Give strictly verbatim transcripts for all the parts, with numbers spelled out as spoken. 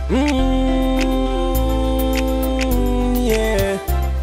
Mm, yeah.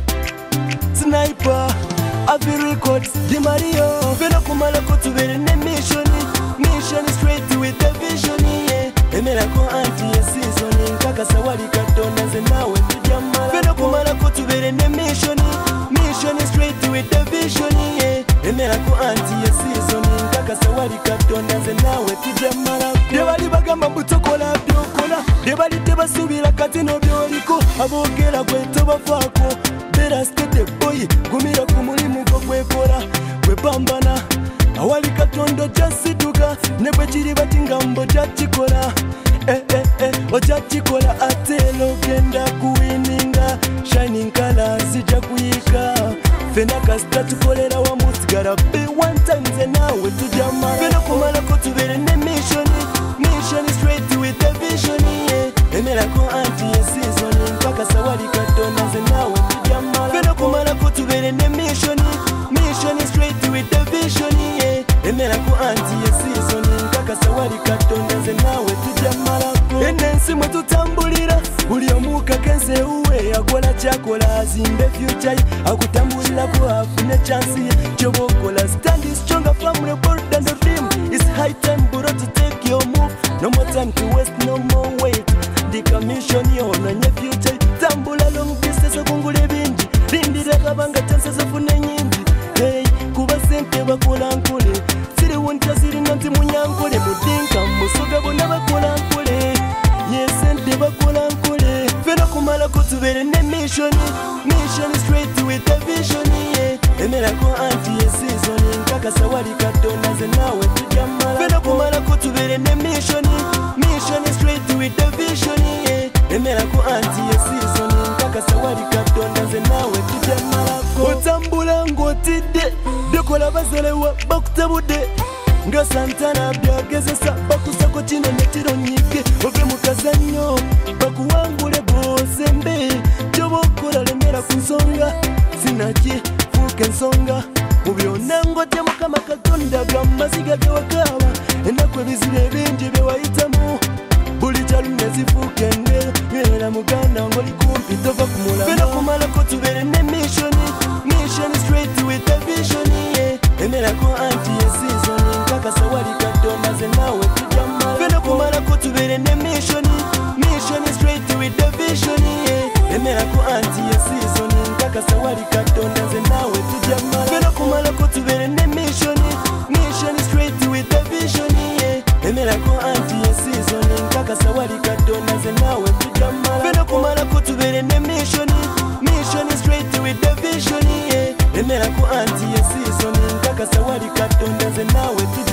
Sniper, Avi Records, Di Mario. Vena kumala kutubere ne mission. Mission straight with the vision, yeah. Emera ko anti ya season. Kaka sawali katonda ze nawe tujamala. Vena kumala kutubere ne mission. Mission straight with the vision, yeah. Emera ko anti ya season. Kaka sawali katonda ze nawe tujamala. Debali bagamba butokola byokola. Debali tebasubira kati no byoliko. Abogera kweto bafako. Bera stete boy, gumira ku mulimu gwo kwekola. Kwepambana awali katondo jasituka nebwe kiri bati ngambo jakikola. Eh eh eh ojakikola atelo genda kuwininga. Shining colors jakuyika. Fena kasta tukolera wa musigara be one time ze nawe tujamala. Fena kumala ko tubere ne mission. Mission straight with the vision, yeah. Emera ko anti ya season. Kaka sawali katonda ze nawe tujamala. Fena kumala ko tubere ne mission. Mission straight with the vision, yeah. Emera ko anti ya season. Kaka sawali katonda ze nawe tujamala. Enensi mwe tutambulira. Uli omuka kense uwe akola chakola azimbe future. Akutambulira ko afune chance ye. Chobokola stand stronger from the board than the rim. It's high time bro to take your move. No more time to waste, no more wait. The commission yona nye future. Tambula long distance kungule bingi. Rindira kabanga chances afune nyingi. Hey, kuba sente bakola nkole. Siri woncha siri nanti munyankole. Mudinka musoga bona bakola nkole. Yes, sente bakola nkole. Fena kumala kutubere ne mission. Mission straight with the vision, yeah. Emera ko anti ya season. Kaka sawali katonda ze nawe tujamala. Fena kumala kutubere ne mission. Mission straight with the vision, yeah. Emera ko anti ya season. Kaka sawali katonda ze nawe tujamala. Otambula ngotide. Dekola bazelewa bakutabude. Nga Santana byagezesa bakusako kino netiro nyike. Ove mukazanyo bakuwangule bosembe. Chobokola lemera kunsonga. Sinaki fuke nsonga. Mubyonna ngote mukama katonda gamaziga gewakaba. Enakwe bizire bingi byewayitamu. Buli kyalumye zifuke engero. Nywera muganda ngoli kumpi tova kumula. Fena kumala ko tubere ne mission. Mission straight with the vision, yeah. Emera ko anti ya season. Kaka sawali katonda ze nawe tujamala. Fena kumala ko tubere ne mission. Mission straight with the vision, yeah. Emera ko anti ya season. Kaka sawali katonda ze nawe tujamala. Fena kumala ko tubere ne mission. Mission straight with the vision, yeah. Emera ko anti ya season. Kaka sawali katonda ze nawe tujamala. Fena kumala ko tubere ne mission. Mission straight with the vision, yeah. Emera ko anti ya season. Kaka sawali katonda ze nawe tujamala.